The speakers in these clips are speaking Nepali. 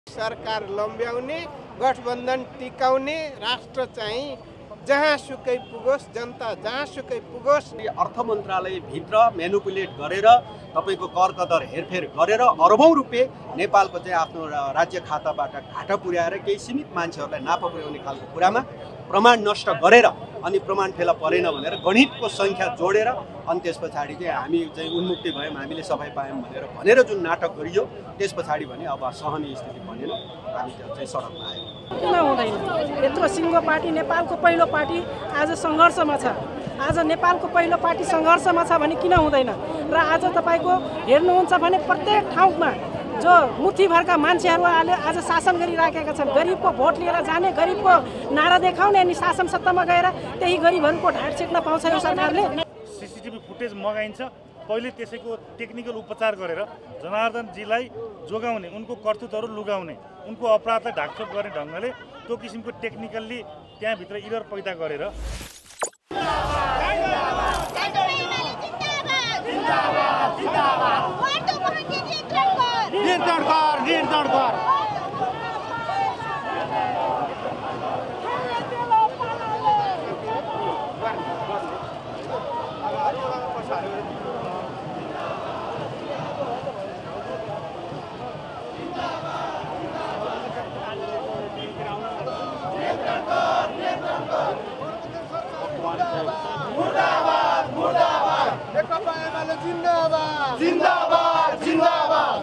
सरकार लम्ब्याउने, गठबन्धन टिकाउने, राष्ट्र चाहिँ जहाँसुकै पुगोस्, जनता जहाँसुकै पुगोस्। अर्थ मन्त्रालयभित्र म्यानुपुलेट गरेर तपाईँको कर दर हेरफेर गरेर अरबौं रुपियाँ नेपालको चाहिँ आफ्नो राज्य खाताबाट घाटा पुर्याएर केही सीमित मान्छेहरूलाई नाफा पुर्याउने खालको कुरामा प्रमाण नष्ट गरेर अनि प्रमाण फेला परेन भनेर गणितको सङ्ख्या जोडेर अनि त्यस पछाडि चाहिँ हामी चाहिँ उन्मुक्ति भयौँ, हामीले सफाइ पायौँ भनेर जुन नाटक गरियो त्यस पछाडि भने अब सहनीय स्थिति बनेन, हामी चाहिँ सडकमा आयौँ। किन हुँदैन? यत्रो सिङ्गो पार्टी, नेपालको पहिलो पार्टी आज सङ्घर्षमा छ। आज नेपालको पहिलो पार्टी सङ्घर्षमा छ भने किन हुँदैन? र आज तपाईँको हेर्नुहुन्छ भने प्रत्येक ठाउँमा जो मुठीभरका मान्छेहरू आज शासन गरिराखेका छन्। गरिबको भोट लिएर जाने, गरिबको नारा देखाउने अनि शासन सत्तामा गएर त्यही गरिबहरूको ढाड छेक्न पाउँछ यो सरकारले। सीसीटीभी फुटेज मगाइन्छ, पहिले त्यसैको टेक्निकल उपचार गरेर जनार्दनजीलाई जोगाउने, उनको कर्तुतहरू लुगाउने, उनको अपराधलाई ढाकछोप गर्ने ढङ्गले त्यो किसिमको टेक्निकल्ली त्यहाँभित्र इरर पैदा गरेर जिन्दाबाद जिन्दाबाद।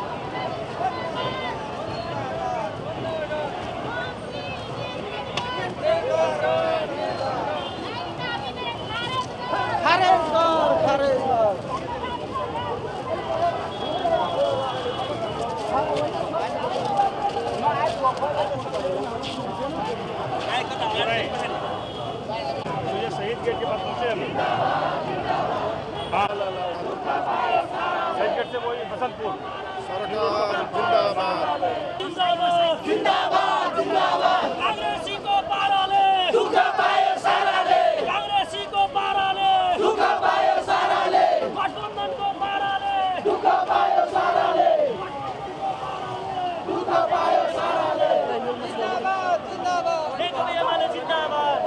शहीद गेट के पास पहुंचे अभी। शहीद गेट से वही बसंतपुर। जिंदाबाद जिंदाबाद जिंदाबाद। कांग्रेसी को पाराले दुख पायो साराले, कांग्रेसी को पाराले दुख पायो साराले, गठबन्धन को पाराले दुख पायो साराले, दुख पायो साराले। जिंदाबाद जिंदाबाद। नेकपा एमाले जिंदाबाद।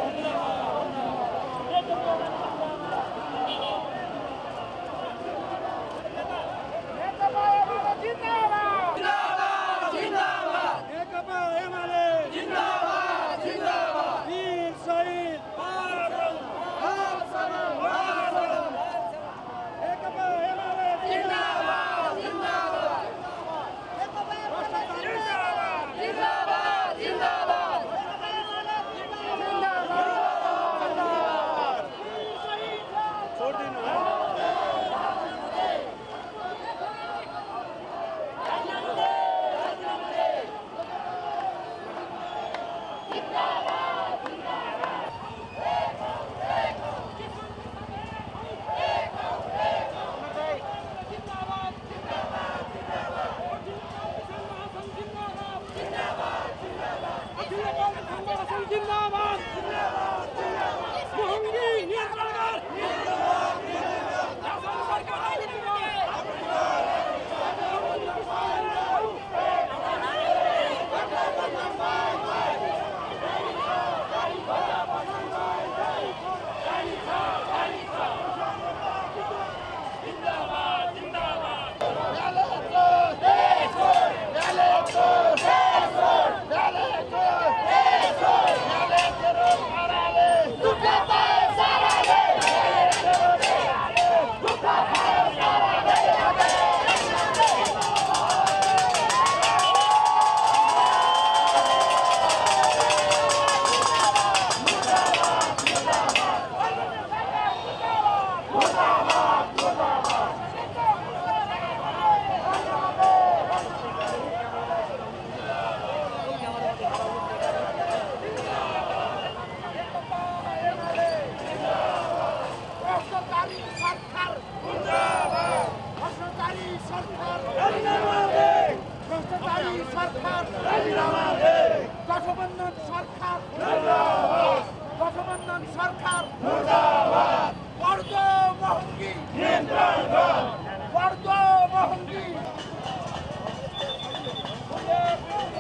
गठबन्धन सरकार मुर्दाबाद। बढ्दो महँगी नियन्त्रण गर, बढ्दो महँगी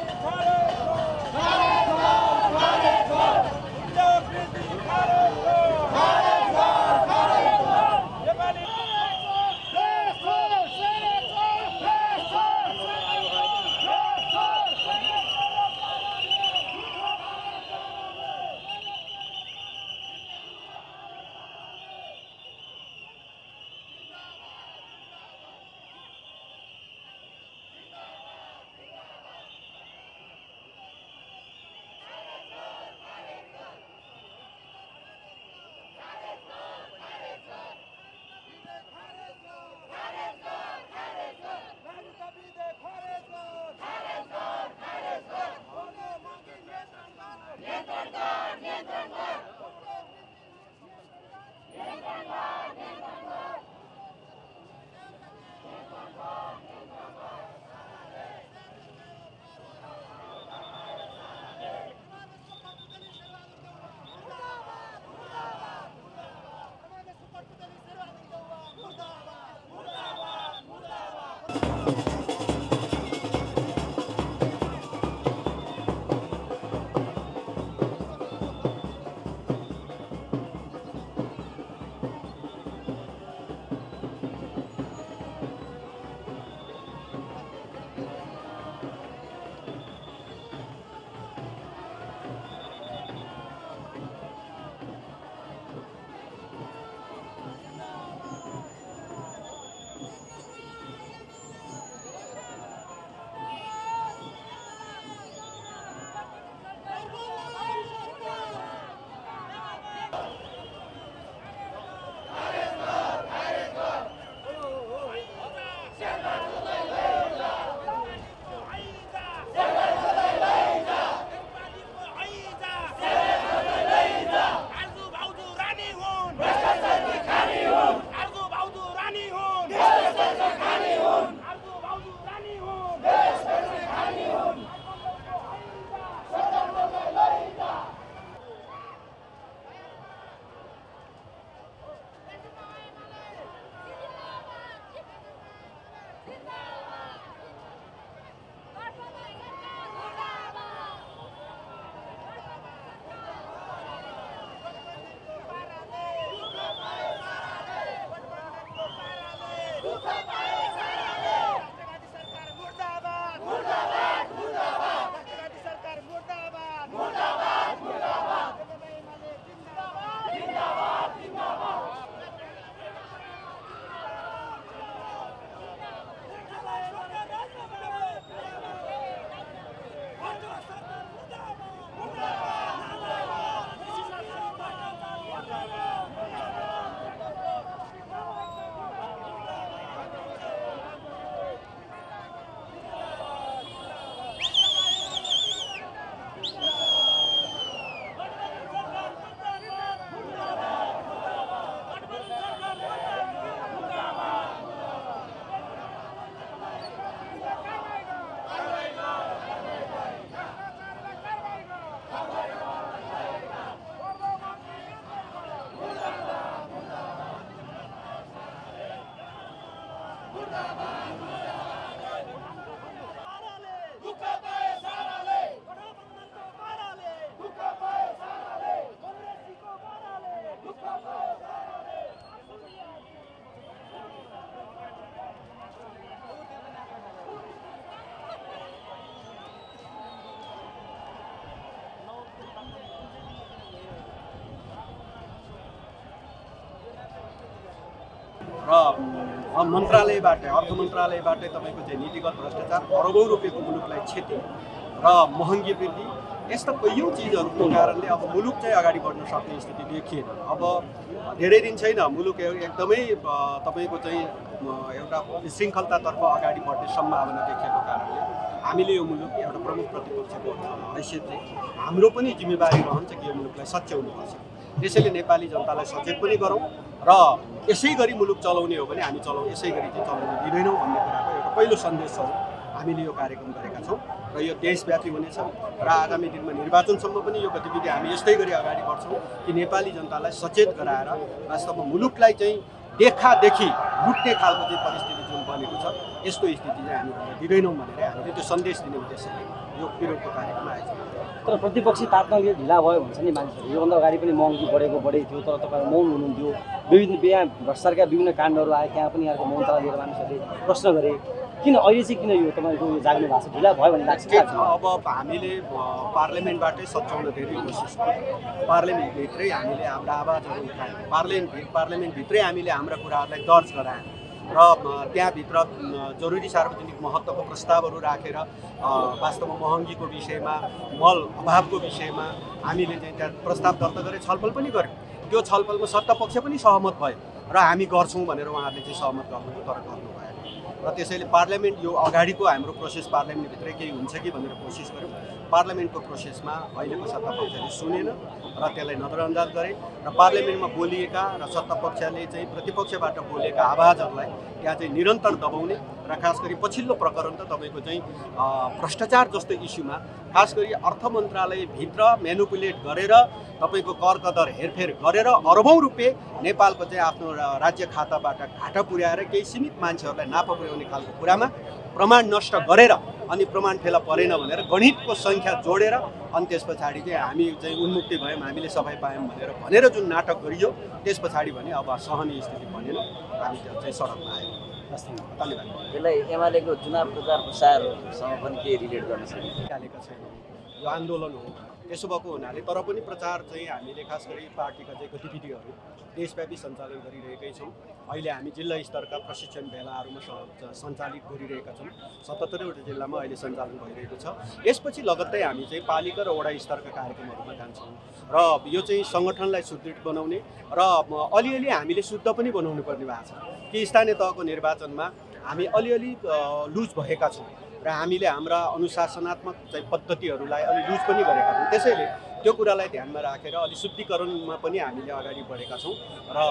मन्त्रालयबाट अर्थ मन्त्रालयबाटै तपाईँको चाहिँ नीतिगत भ्रष्टाचार अरबौँ रुपियाँको मुलुकलाई क्षति र महँगी वृद्धि यस्ता कैयौँ चिजहरूको कारणले अब मुलुक चाहिँ अगाडि बढ्न सक्ने स्थिति देखिएन। अब धेरै दिन छैन मुलुक एकदमै तपाईँको चाहिँ एउटा विशृङ्खलतातर्फ अगाडि बढ्ने सम्भावना देखिएको कारणले हामीले यो मुलुक एउटा प्रमुख प्रतिपक्षको हैसियतले हाम्रो पनि जिम्मेवारी रहन्छ कि यो मुलुकलाई सच्याउनुपर्छ। त्यसैले नेपाली जनतालाई सचेत पनि गरौँ र यसै गरी मुलुक चलाउने हो भने हामी यसै गरी चाहिँ चलाउन दिँदैनौँ भन्ने कुराको एउटा पहिलो सन्देश छ। हामीले यो कार्यक्रम गरेका छौँ र यो देशव्यापी हुनेछ र आगामी दिनमा निर्वाचनसम्म पनि यो गतिविधि हामी यस्तै गरी अगाडि बढ्छौँ कि नेपाली जनतालाई सचेत गराएर वास्तवमा मुलुकलाई चाहिँ देखादेखि लुट्ने खालको चाहिँ परिस्थिति जुन बनेको छ यस्तो स्थिति चाहिँ हामी दिँदैनौँ भनेर हामीले त्यो सन्देश दिने उद्देश्यले यो विरोधको कार्यक्रम आयोजना गर्छौँ। तर प्रतिपक्षी तात्कालिक ढिला भयो भन्छ नि मान्छेहरू। योभन्दा अगाडि पनि महँगी बढेकै थियो तर तपाईँ मौन हुनुहुन्थ्यो। यहाँ भ्रष्टाचारका विभिन्न काण्डहरू आए त्यहाँ पनि यहाँको मौनता लिएर मानिसहरूले प्रश्न गरे किन अहिले चाहिँ किन यो तपाईँको यो जाग्नु भएको छ ढिला भयो भन्ने लाग्छ? अब हामीले पार्लियामेन्टबाटै सच्याउन धेरै कोसिस गर्यौँ। पार्लियामेन्टभित्रै हामीले हाम्रा आवाजहरू उठायौँ। पार्लियामेन्टभित्रै हामीले हाम्रा कुराहरूलाई दर्ज गरायौँ र त्यहाँभित्र जरुरी सार्वजनिक महत्त्वको प्रस्तावहरू राखेर वास्तवमा महँगीको विषयमा मल अभावको विषयमा हामीले चाहिँ त्यहाँ प्रस्ताव दर्ता गरेर छलफल पनि गऱ्यौँ। त्यो छलफलमा सत्तापक्ष पनि सहमत भयो र हामी गर्छौँ भनेर उहाँहरूले चाहिँ सहमत गर्नुभयो तर गर्नु भएन र त्यसैले पार्लियामेन्ट यो अगाडिको हाम्रो प्रोसेस पार्लियामेन्टभित्रै केही हुन्छ कि भनेर कोसिस गऱ्यौँ। पार्लियामेन्टको प्रोसेसमा अहिलेको सत्तापक्षले सुनेन र त्यसलाई नजरअन्दाज गरे र पार्लियामेन्टमा बोलिएका र सत्तापक्षले चाहिँ प्रतिपक्षबाट बोलेका आवाजहरूलाई त्यहाँ चाहिँ निरन्तर दबाउने र खास गरी पछिल्लो प्रकरण त तपाईँको चाहिँ भ्रष्टाचार जस्तो इस्युमा खास गरी अर्थ मन्त्रालयभित्र म्यानुपुलेट गरेर तपाईँको कर कदर हेरफेर गरेर अरबौँ रुपियाँ नेपालको चाहिँ आफ्नो राज्य खाताबाट घाटा पुर्याएर केही सीमित मान्छेहरूलाई नाफा पुर्याउने खालको कुरामा प्रमाण नष्ट गरेर अनि प्रमाण फेला परेन भनेर गणितको सङ्ख्या जोडेर अनि त्यस पछाडि चाहिँ हामी चाहिँ उन्मुक्ति भयौँ हामीले सफाइ पायौँ भनेर जुन नाटक गरियो त्यस पछाडि भने अब सहनीय स्थिति बनेन हामी चाहिँ सडकमा आयौँ। धन्यवाद। यसलाई एमालेको चुनाव प्रचार प्रसारसँग पनि केही रिलेट गर्न सकिन्छ? निकालेका छैनौँ। यो आन्दोलन हो त्यसो भएको हुनाले तर पनि प्रचार चाहिँ हामीले खास गरी पार्टीका चाहिँ गतिविधिहरू देशव्यापी सञ्चालन गरिरहेकै छौँ। अहिले हामी जिल्ला स्तरका प्रशिक्षण भेलाहरूमा सञ्चालित गरिरहेका छौँ। 77वटा जिल्लामा अहिले सञ्चालन भइरहेको छ। यसपछि लगत्तै हामी चाहिँ पालिका र वडा स्तरका कार्यक्रमहरूमा जान्छौँ र यो चाहिँ सङ्गठनलाई सुदृढ बनाउने र अलिअलि हामीले शुद्ध पनि बनाउनु पर्ने भएको छ कि स्थानीय तहको निर्वाचनमा हामी अलिअलि लुज भएका छौँ र हामीले हाम्रा अनुशासनात्मक चाहिँ पद्धतिहरूलाई अलि लुज पनि गरेका छौँ। त्यसैले त्यो कुरालाई ध्यानमा राखेर अलि शुद्धिकरणमा पनि हामीले अगाडि बढेका छौँ र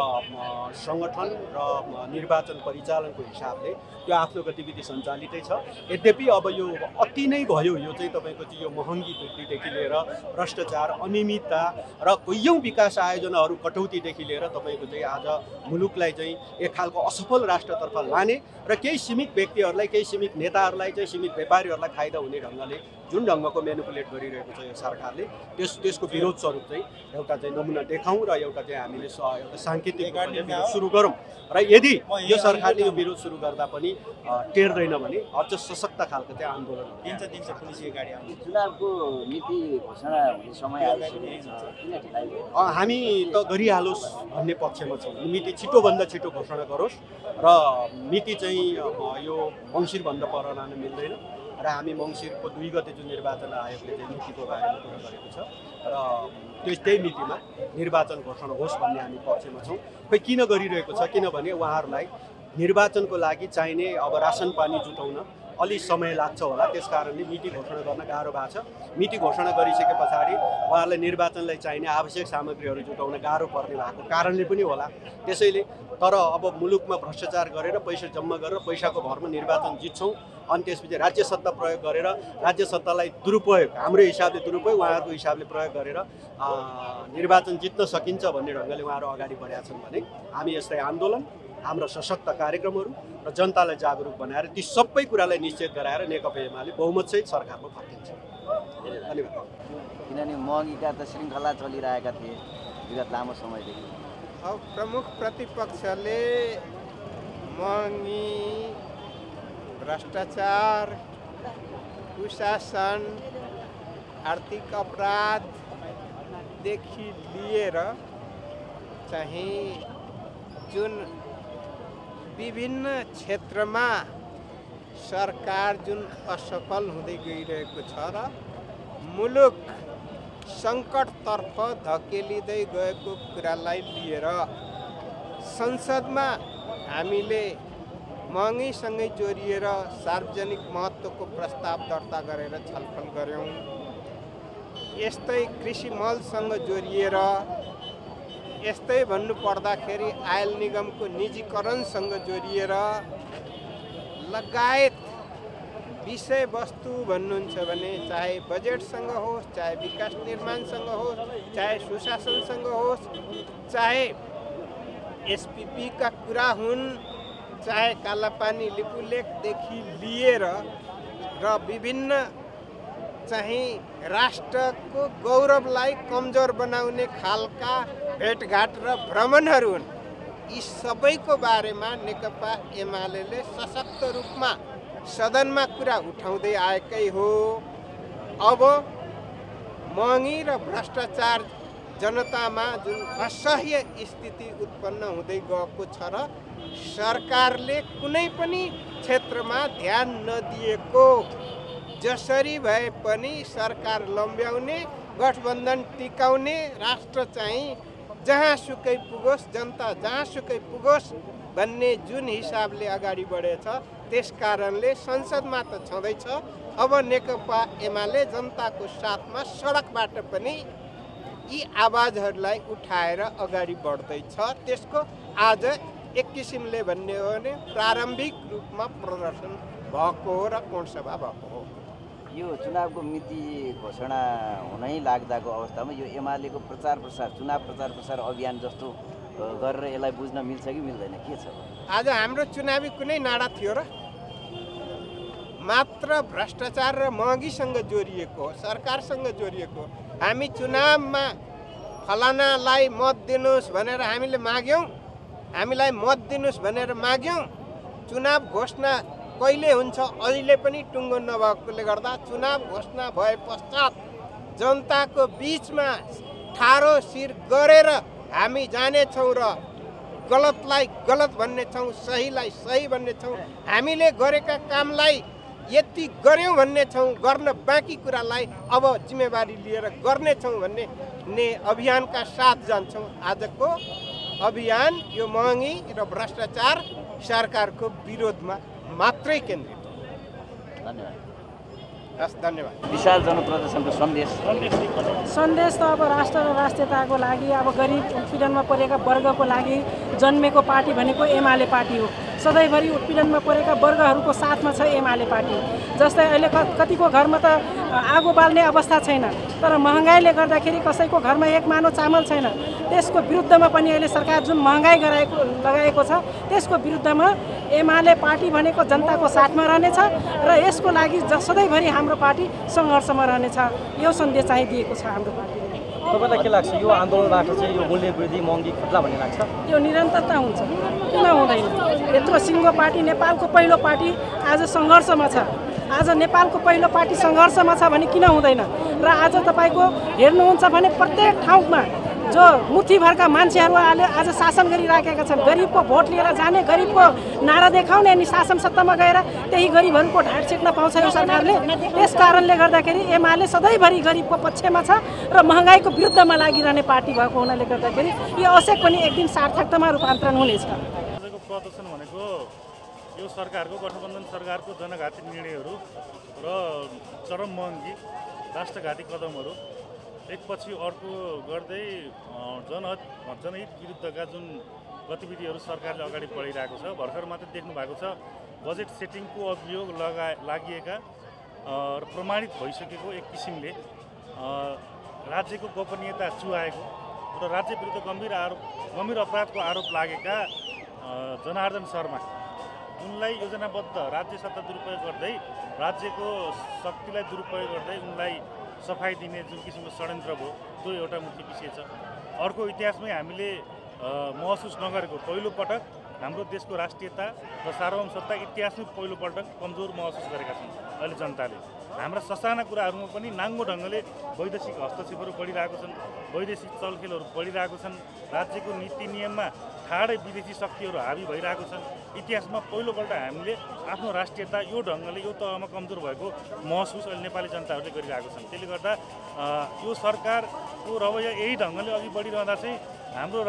सङ्गठन र निर्वाचन परिचालनको हिसाबले त्यो आफ्नो गतिविधि सञ्चालितै छ। यद्यपि अब यो अति नै भयो यो चाहिँ तपाईँको चाहिँ यो महँगी वृद्धिदेखि लिएर भ्रष्टाचार अनियमितता र कैयौँ विकास आयोजनाहरू कटौतीदेखि लिएर तपाईँको चाहिँ आज मुलुकलाई चाहिँ एक खालको असफल राष्ट्रतर्फ लाने र केही सीमित व्यक्तिहरूलाई केही सीमित नेताहरूलाई चाहिँ सीमित व्यापारीहरूलाई फाइदा हुने ढङ्गले जुन ढङ्गको म्यानुपुलेट गरिरहेको छ यो सरकारले त्यसको विरोध स्वरूप चाहिँ एउटा चाहिँ नमुना देखाउँ र एउटा चाहिँ हामीले एउटा साङ्केतिक विरोध सुरु गरौँ र यदि यो सरकारले यो विरोध सुरु गर्दा पनि टेर्दैन भने अझ सशक्त खालको चाहिँ आन्दोलन दिन्छ पुलिसको गाडी आउँछ। चुनावको नीति घोषणा हुने समय आइसकेको छ किन ढिलाइ भयो? हामी त गरिहालोस् भन्ने पक्षमा छौँ। मिति छिटोभन्दा छिटो घोषणा गरोस् र मिति चाहिँ यो मङ्सिरभन्दा पर लान मिल्दैन र हामी मङ्सिरको 2 गते जुन निर्वाचन आयोगले चाहिँ नीतिको बारेमा कुरा गरेको छ र त्यही मितिमा निर्वाचन घोषणा होस् भन्ने हामी पक्षमा छौँ। खोइ किन गरिरहेको छ किनभने उहाँहरूलाई निर्वाचनको लागि चाहिने अब रासन पानी जुटाउन अलि समय लाग्छ होला, त्यस कारणले मिति घोषणा गर्न गाह्रो भएको छ। मिति घोषणा गरिसके पछाडि उहाँहरूलाई निर्वाचनलाई चाहिने आवश्यक सामग्रीहरू जुटाउन गाह्रो पर्ने भएको कारणले पनि होला। त्यसैले तर अब मुलुकमा भ्रष्टाचार गरेर पैसा जम्मा गरेर पैसाको भरमा निर्वाचन जित्छौँ अनि त्यसपछि राज्य सत्ता प्रयोग गरेर राज्य सत्तालाई दुरुपयोग हाम्रो हिसाबले दुरुपयोग उहाँहरूको हिसाबले प्रयोग गरेर निर्वाचन जित्न सकिन्छ भन्ने ढङ्गले उहाँहरू अगाडि बढेका छन् भने हामी यस्तै आन्दोलन हाम्रो सशक्त कार्यक्रमहरू र जनतालाई जागरुक बनाएर ती सबै कुरालाई निश्चित गराएर नेकपा एमाले बहुमतसहित सरकारमा फर्किन्छ। धन्यवाद। किनभने महँगीका त श्रृङ्खला चलिरहेका थिए विगत लामो समयदेखि। अब प्रमुख प्रतिपक्षले महँगी, भ्रष्टाचार, कुशासन, आर्थिक अपराधदेखि लिएर चाहिँ जुन विभिन्न क्षेत्रमा सरकार जुन असफल हुँदै गइरहेको छ र मुलुक सङ्कटतर्फ धकेलिँदै गएको कुरालाई लिएर संसदमा हामीले महँगीसँगै जोडिएर सार्वजनिक महत्त्वको प्रस्ताव दर्ता गरेर छलफल गर्यौँ। यस्तै कृषि मलसँग जोडिएर, यस्तै भन्नुपर्दाखेरि आयल निगमको निजीकरणसँग जोडिएर लगायत विषयवस्तु भन्नुहुन्छ भने चाहे बजेटसँग होस्, चाहे विकास निर्माणसँग होस्, चाहे सुशासनसँग होस्, चाहे एसपीपीका कुरा हुन्, चाहे कालापानी लिपुलेखदेखि लिएर र विभिन्न चाहिँ राष्ट्रको गौरवलाई कमजोर बनाउने खालका भेटघाट र भ्रमणहरू हुन्। यी सबैको बारेमा नेकपा एमाले सशक्त रूपमा सदनमा कुरा उठाउँदै आएकै हो। अब महँगी र भ्रष्टाचार जनतामा जुन असह्य स्थिति उत्पन्न हुँदै गएको छ र सरकारले कुनै पनि क्षेत्रमा ध्यान नदिएको, जसरी भए पनि सरकार लम्ब्याउने, गठबन्धन टिकाउने, राष्ट्र चाहिँ जहाँसुकै पुगोस्, जनता जहाँसुकै पुगोस् भन्ने जुन हिसाबले अगाडि बढेछ, त्यस कारणले संसदमा त छँदैछ। अब नेकपा एमाले जनताको साथमा सडकबाट पनि यी आवाजहरूलाई उठाएर अगाडि बढ्दैछ। त्यसको आज एक किसिमले भन्ने हो भने प्रारम्भिक रूपमा प्रदर्शन भएको हो र कोणसभा भएको हो। यो चुनावको मिति घोषणा हुनै लाग्दाको अवस्थामा यो एमालेको प्रचार प्रसार, चुनाव प्रचार प्रसार अभियान जस्तो गरेर यसलाई बुझ्न मिल्छ कि मिल्दैन, के छ? आज हाम्रो चुनावी कुनै नारा थियो र? मात्र भ्रष्टाचार र महँगीसँग जोडिएको, सरकारसँग जोडिएको। हामी चुनावमा फलानालाई मत दिनुहोस् भनेर हामीले माग्यौँ, हामीलाई मत दिनुहोस् भनेर माग्यौँ। चुनाव घोषणा कहिले हुन्छ अहिले पनि टुङ्गो नभएकोले गर्दा चुनाव घोषणा भए पश्चात जनताको बिचमा ठाडो शिर गरेर हामी जानेछौँ र गलतलाई गलत भन्नेछौँ, सहीलाई सही भन्नेछौँ। हामीले गरेका कामलाई यति गर्यौँ भन्नेछौँ, गर्न बाँकी कुरालाई अब जिम्मेवारी लिएर गर्नेछौँ भन्ने अभियानका साथ जान्छौँ। आजको अभियान यो महँगी र भ्रष्टाचार सरकारको विरोधमा मात्रै केन्द्रित हो। धन्यवाद। हस्, धन्यवाद। विशाल जनप्रदर्शनको सन्देश त अब राष्ट्र र राष्ट्रियताको लागि, अब गरिब उत्पीडनमा परेका वर्गको लागि जन्मेको पार्टी भनेको एमाले पार्टी हो। सधैँभरि उत्पीडनमा परेका वर्गहरूको साथमा छ एमाले पार्टी। जस्तै अहिले कतिको घरमा त आगो बाल्ने अवस्था छैन, तर महँगाइले गर्दाखेरि कसैको घरमा एक मानो चामल छैन। त्यसको विरुद्धमा पनि अहिले सरकार जुन महँगाइ लगाएको छ, त्यसको विरुद्धमा एमाले पार्टी भनेको जनताको साथमा रहनेछ र यसको लागि सधैँभरि हाम्रो पार्टी सङ्घर्षमा रहनेछ। यो सन्देश चाहिँ दिएको छ हाम्रो पार्टीले। तपाईँलाई के लाग्छ, यो आन्दोलनबाट चाहिँ यो मूल्य वृद्धि महँगी खत्ला भन्ने लाग्छ? यो निरन्तरता हुन्छ, किन हुँदैन? यत्रो सिङ्गो पार्टी, नेपालको पहिलो पार्टी आज सङ्घर्षमा छ। आज नेपालको पहिलो पार्टी सङ्घर्षमा छ भने किन हुँदैन? र आज तपाईँको हेर्नुहुन्छ भने प्रत्येक ठाउँमा जो मुठीभरका मान्छेहरू आज शासन गरिराखेका छन्। गरिबको भोट लिएर जाने, गरिबको नारा देखाउने, अनि शासन सत्तामा गएर त्यही गरिबहरूको ढाड छेक्न पाउँछ यो सरकारले। त्यस कारणले गर्दाखेरि एमाले सधैँभरि गरिबको पक्षमा छ र महँगाइको विरुद्धमा लागिरहने पार्टी भएको हुनाले गर्दाखेरि यो अवश्य पनि एक दिन सार्थकतामा रूपान्तरण हुनेछ। आजको प्रदर्शन भनेको यो सरकारको, गठबन्धन सरकारको जनघाती निर्णयहरू र चरम महँगी, राष्ट्रघाती कदमहरू एकपछि अर्को गर्दै जनहित विरुद्धका जुन गतिविधिहरू सरकारले अगाडि बढाइरहेको छ। भर्खर मात्रै देख्नु भएको छ बजेट सेटिङको अभियोग लागिएका र प्रमाणित भइसकेको एक किसिमले राज्यको गोपनीयता चुहाएको र राज्य विरुद्ध गम्भीर अपराधको आरोप लागेका जनार्दन शर्मा, उनलाई योजनाबद्ध राज्य सत्ता दुरुपयोग गर्दै, राज्यको शक्तिलाई दुरुपयोग गर्दै उनलाई सफाई दिने जुन किसिमको षड्यन्त्र भयो, त्यो एउटा मुख्य विषय छ। अर्को, इतिहासमै हामीले महसुस नगरेको पहिलोपटक हाम्रो देशको राष्ट्रियता र सार्वभौमसत्ता इतिहासमै पहिलोपटक कमजोर महसुस गरेका छन् अहिले जनताले। हाम्रा ससाना कुराहरूमा पनि नाङ्गो ढङ्गले वैदेशिक हस्तक्षेपहरू बढिरहेको छन्, वैदेशिक चलखेलहरू बढिरहेको छन्, राज्यको नीति नियममा ठाडै विदेशी शक्तिहरू हावी भइरहेको छन्। इतिहासमा पहिलोपल्ट हामीले आफ्नो राष्ट्रियता यो ढङ्गले यो तहमा कमजोर भएको महसुस अहिले नेपाली जनताहरूले गरिरहेको छन्। त्यसले गर्दा यो सरकारको रवैया यही ढङ्गले अघि बढिरहँदा चाहिँ हाम्रो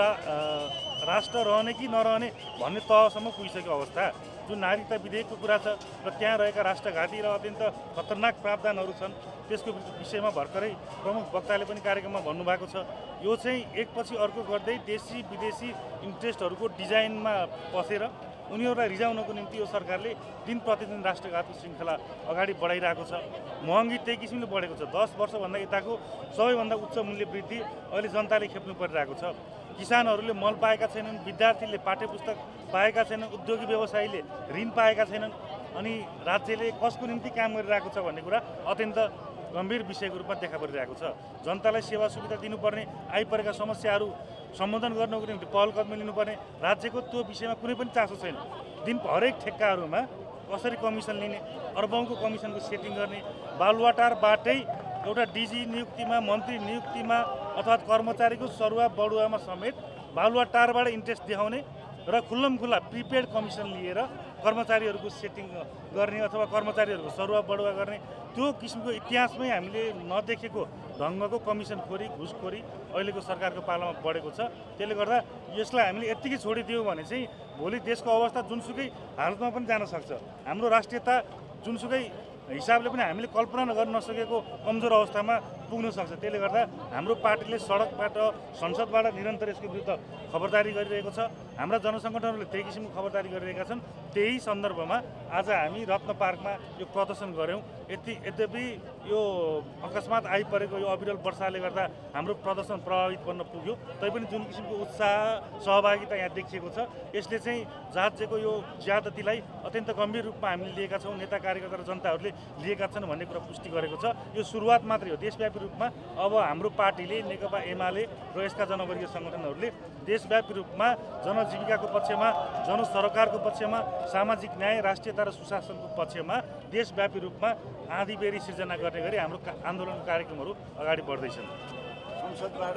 राष्ट्र रहने कि नरहने भन्ने तहसम्म पुगिसकेको अवस्था। जुन नागरिकता विधेयकको कुरा छ र त्यहाँ रहेका राष्ट्रघाती र अत्यन्त खतरनाक प्रावधानहरू छन् त्यसको विषयमा भर्खरै प्रमुख वक्ताले पनि कार्यक्रममा भन्नुभएको छ। यो चाहिँ एकपछि अर्को गर्दै देशी विदेशी इन्ट्रेस्टहरूको डिजाइनमा पसेर उनीहरूलाई रिझाउनको निम्ति यो सरकारले दिन प्रतिदिन राष्ट्रघातको श्रृङ्खला अगाडि बढाइरहेको छ। महँगी त्यही किसिमले बढेको छ। 10 वर्षभन्दा यताको सबैभन्दा उच्च मूल्य वृद्धि अहिले जनताले खेप्नु परिरहेको छ। किसानहरूले मल पाएका छैनन्, विद्यार्थीले पाठ्यपुस्तक पाएका छैनन्, उद्योगी व्यवसायीले ऋण पाएका छैनन्, अनि राज्यले कसको निम्ति काम गरिरहेको छ भन्ने कुरा अत्यन्त गम्भीर विषयको रूपमा देखा परिरहेको छ। जनतालाई सेवा सुविधा दिनुपर्ने, आइपरेका समस्याहरू सम्बोधन गर्नको निम्ति पहल कदमी लिनुपर्ने, राज्यको त्यो विषयमा कुनै पनि चासो छैन। दिन हरेक ठेक्काहरूमा कसरी कमिसन लिने, अर्बौंको कमिसनको सेटिङ गर्ने, बालुवाटारबाटै एउटा डिजी नियुक्तिमा, मन्त्री नियुक्तिमा अथवा कर्मचारीको सरुवा बढुवामा समेत बालुवाटारबाट इन्ट्रेस्ट देखाउने र खुल्लमखुल्ला प्रिपेड कमिसन लिएर कर्मचारीहरूको सेटिङ गर्ने अथवा कर्मचारीहरूको सरुवा बढुवा गर्ने, त्यो किसिमको इतिहासमै हामीले नदेखेको ढङ्गको कमिसनखोरी, घुसखोरी अहिलेको सरकारको पालामा बढेको छ। त्यसले गर्दा यसलाई हामीले यत्तिकै छोडिदियौँ भने चाहिँ भोलि देशको अवस्था जुनसुकै हालतमा पनि जान सक्छ। हाम्रो राष्ट्रियता जुनसुकै हिसाबले पनि हामीले कल्पना गर्न नसकेको कमजोर अवस्थामा पुग्न सक्छ। त्यसले गर्दा हाम्रो पार्टीले सडकबाट, संसदबाट निरन्तर यसको विरुद्ध खबरदारी गरिरहेको छ। हाम्रा जनसङ्गठनहरूले त्यही किसिमको खबरदारी गरिरहेका छन्। त्यही सन्दर्भमा आज हामी रत्न पार्कमा यो प्रदर्शन गऱ्यौँ। यद्यपि यो अकस्मात आइपरेको यो अविरल वर्षाले गर्दा हाम्रो प्रदर्शन प्रभावित बन्न पुग्यो, तैपनि जुन किसिमको उत्साह, सहभागिता यहाँ देखिएको छ, यसले चाहिँ राज्यको यो ज्यादतीलाई अत्यन्त गम्भीर रूपमा हामीले लिएका छौँ, नेता कार्यकर्ता र जनताहरूले लिएका छन् भन्ने कुरा पुष्टि गरेको छ। यो सुरुवात मात्रै हो। देशव्यापी रूपमा अब हाम्रो पार्टीले, नेकपा एमाले र यसका जनवर्गीय सङ्गठनहरूले देशव्यापी रूपमा जनजीविकाको पक्षमा, जनसरोकारको पक्षमा, सामाजिक न्याय, राष्ट्रियता र सुशासनको पक्षमा देशव्यापी रूपमा आँधीबेरी सिर्जना गर्ने गरी हाम्रो आन्दोलनको कार्यक्रमहरू अगाडि बढ्दैछन्। संसदबाट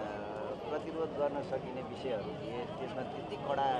प्रतिरोध गर्न सकिने विषयहरू त्यसमा त्यति कडा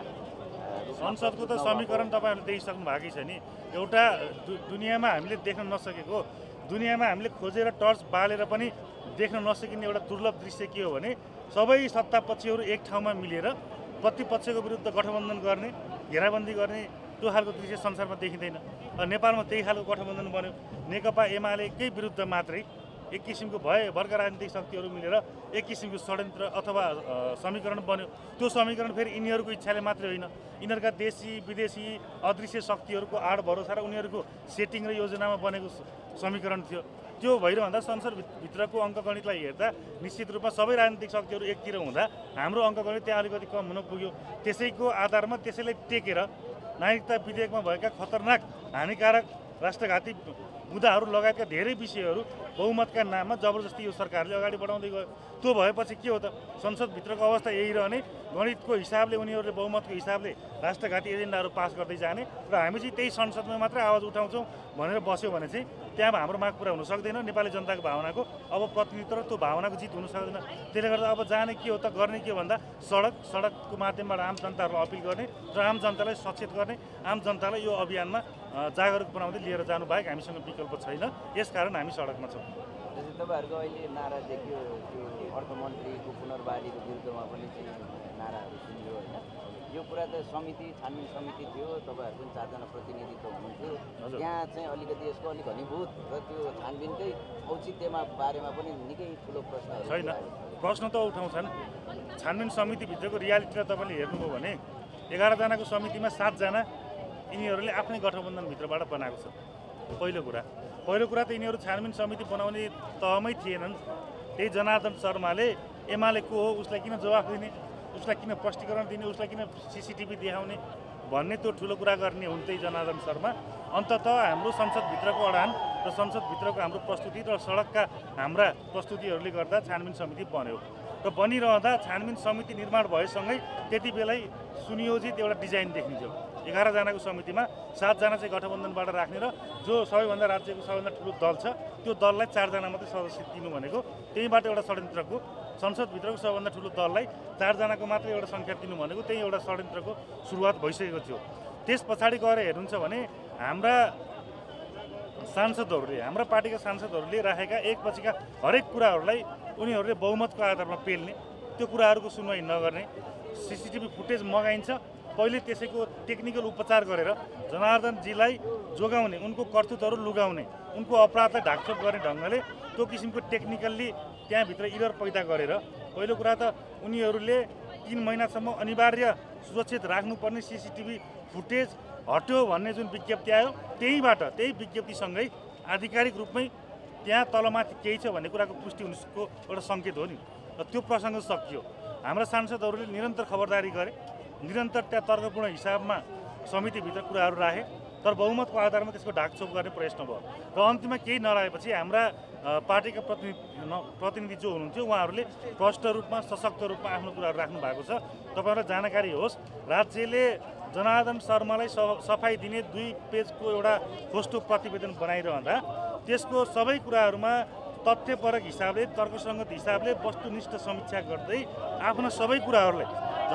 संसदको त समीकरण तपाईँहरूले देखिसक्नु भएकै छ नि। एउटा दुनियाँमा हामीले देख्न नसकेको, दुनियाँमा हामीले खोजेर टर्च बालेर पनि देख्न नसकिने एउटा दुर्लभ दृश्य के हो भने सबै सत्ता पक्षहरू एक ठाउँमा मिलेर प्रतिपक्षको विरुद्ध गठबन्धन गर्ने, घेराबन्दी गर्ने, त्यो खालको दृश्य संसारमा देखिँदैन। नेपालमा त्यही खालको गठबन्धन बन्यो। नेकपा एमालेकै विरुद्ध मात्रै एक किसिमको भरका राजनीतिक शक्तिहरू मिलेर एक किसिमको षड्यन्त्र अथवा समीकरण बन्यो। त्यो समीकरण फेरि यिनीहरूको इच्छाले मात्रै होइन, यिनीहरूका देशी विदेशी अदृश्य शक्तिहरूको आड भरोसा र उनीहरूको सेटिङ र योजनामा बनेको समीकरण थियो। त्यो भइरहँदा संसदभित्रको अङ्कगणितलाई हेर्दा निश्चित रूपमा सबै राजनीतिक शक्तिहरू एकतिर हुँदा हाम्रो अङ्कगणित त्यहाँ अलिकति कम हुन पुग्यो। त्यसैको आधारमा त्यसैलाई टेकेर नागरिकता विधेयकमा भएका खतरनाक, हानिकारक, राष्ट्रघाती मुद्दाहरू लगायतका धेरै विषयहरू बहुमतका नाममा जबरजस्ती यो सरकारले अगाडि बढाउँदै गयो। त्यो भएपछि के हो त, संसदभित्रको अवस्था यही रहने, गणितको हिसाबले उनीहरूले बहुमतको हिसाबले राष्ट्रघाती एजेन्डाहरू पास गर्दै जाने र हामी चाहिँ त्यही संसदमा मात्रै आवाज उठाउँछौँ भनेर बस्यो भने चाहिँ त्यहाँ हाम्रो माग पुरा हुन सक्दैन। नेपाली जनताको भावनाको अब प्रतिनिधित्व र त्यो भावनाको जित हुन सक्दैन। त्यसले गर्दा अब जाने के हो त, गर्ने के हो भन्दा सडकको माध्यमबाट आम जनताहरूलाई अपिल गर्ने र आम जनतालाई सचेत गर्ने, आम जनतालाई यो अभियानमा जागरुक बनाउँदै लिएर जानु बाहेक हामीसँग विकल्प छैन। यसकारण हामी सडकमा छौँ। तपाईँहरूको अहिले नारा देखियो, त्यो अर्थमन्त्रीको पुनर्बहालीको विरुद्धमा पनि चाहिँ नाराहरू सुनियो होइन। यो कुरा त छानबिन समिति थियो, तपाईँहरू पनि 4 जना प्रतिनिधित्व हुनुहुन्थ्यो, त्यहाँ चाहिँ अलिकति यसको अलिक घनीभूत र त्यो छानबिनकै औचित्यमा बारेमा पनि निकै ठुलो प्रश्न छैन। प्रश्न त उठाउँछन्। छानबिन समितिभित्रको रियालिटीलाई तपाईँले हेर्नुभयो भने 11 जनाको समितिमा 7 जना यिनीहरूले आफ्नै गठबन्धनभित्रबाट बनाएको छ। पहिलो कुरा त यिनीहरू छानबिन समिति बनाउने तहमै थिएनन्। त्यही जनार्दन शर्माले एमाले को हो, उसलाई किन जवाफ दिने, उसलाई किन स्पष्टीकरण दिने, उसलाई किन CCTV देखाउने भन्ने त्यो ठुलो कुरा गर्ने हुन् त्यही जनार्दन शर्मा। अन्ततः हाम्रो संसदभित्रको अडान र संसदभित्रको हाम्रो प्रस्तुति र सडकका हाम्रा प्रस्तुतिहरूले गर्दा छानबिन समिति बन्यो र बनिरहँदा छानबिन समिति निर्माण भएसँगै त्यति बेलै सुनियोजित एउटा डिजाइन देखिन्थ्यो। 11 जनाको समितिमा 7 जना चाहिँ गठबन्धनबाट राख्ने र जो सबैभन्दा राज्यको सबैभन्दा ठुलो दल छ त्यो दललाई 4 जना मात्रै सदस्य दिनु भनेको त्यहीबाट एउटा षड्यन्त्रको संसदभित्रको सबभन्दा ठुलो दललाई 4 जनाको मात्रै एउटा सङ्ख्या दिनु भनेको त्यही एउटा षड्यन्त्रको सुरुवात भइसकेको थियो। त्यस पछाडि गएर हेर्नुहुन्छ भने हाम्रा सांसदहरूले हाम्रा पार्टीका सांसदहरूले राखेका एकपछिका हरेक कुराहरूलाई उनीहरूले बहुमतको आधारमा पेल्ने, त्यो कुराहरूको सुनवाई नगर्ने, सीसीटीभी फुटेज मगाइन्छ, पहिले त्यसैको टेक्निकल उपचार गरेर जनार्दनजीलाई जोगाउने, उनको कर्तुतहरू लुगाउने, उनको अपराधलाई ढाकछोप गर्ने ढङ्गले त्यो किसिमको टेक्निकल्ली त्यहाँभित्र इरर पैदा गरेर पहिलो कुरा त उनीहरूले 3 महिनासम्म अनिवार्य सुरक्षित राख्नुपर्ने सीसीटीभी फुटेज हट्यो भन्ने जुन विज्ञप्ति आयो त्यही विज्ञप्तिसँगै आधिकारिक रूपमै त्यहाँ तलमाथि केही छ भन्ने कुराको पुष्टि हुनुको एउटा सङ्केत हो नि। र त्यो प्रसङ्ग सकियो। हाम्रा सांसदहरूले निरन्तर खबरदारी गरे, निरन्तर त्यहाँ तर्कपूर्ण हिसाबमा समितिभित्र कुराहरू राखे, तर बहुमतको आधारमा त्यसको ढाकछोप गर्ने प्रयत्न भयो र अन्तिममा केही नलागेपछि हाम्रा पार्टीका प्रतिनिधि जो हुनुहुन्थ्यो उहाँहरूले प्रष्ट रूपमा सशक्त रूपमा आफ्नो कुराहरू राख्नु भएको छ। तपाईँहरूलाई जानकारी होस्, राज्यले जनार्दन शर्मालाई सफाई दिने 2 पेजको एउटा खोस्टो प्रतिवेदन बनाइरहँदा त्यसको सबै कुराहरूमा तथ्यपरक हिसाबले तर्कसङ्गत हिसाबले वस्तुनिष्ठ समीक्षा गर्दै आफ्ना सबै कुराहरूलाई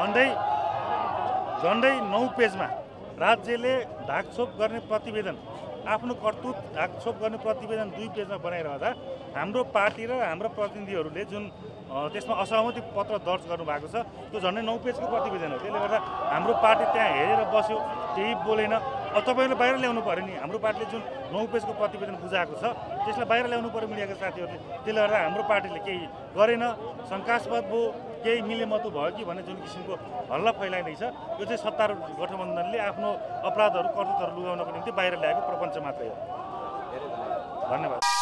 झन्डै 9 पेजमा राज्यले ढाकछोप गर्ने प्रतिवेदन, आफ्नो कर्तुत ढाकछोप गर्ने प्रतिवेदन 2 पेजमा बनाइरहँदा हाम्रो पार्टी र हाम्रा प्रतिनिधिहरूले जुन त्यसमा असहमति पत्र दर्ज गर्नुभएको छ त्यो झन्डै 9 पेजको प्रतिवेदन हो। त्यसले गर्दा हाम्रो पार्टी त्यहाँ हेरेर बस्यो, केही बोलेन। अब तपाईँहरूले बाहिर ल्याउनु पऱ्यो नि, हाम्रो पार्टीले जुन 9 पेजको प्रतिवेदन बुझाएको छ त्यसलाई बाहिर ल्याउनु पऱ्यो मिडियाका साथीहरूले। त्यसले गर्दा हाम्रो पार्टीले केही गरेन, शङ्कास्पद भयो, केही मिलेमतो भयो कि भन्ने जुन किसिमको हल्ला फैलाइँदैछ यो चाहिँ सत्तारूढ गठबन्धनले आफ्नो अपराधहरू कर्तुतहरू लुगाउनको निम्ति बाहिर ल्याएको प्रपञ्च मात्रै हो। धन्यवाद।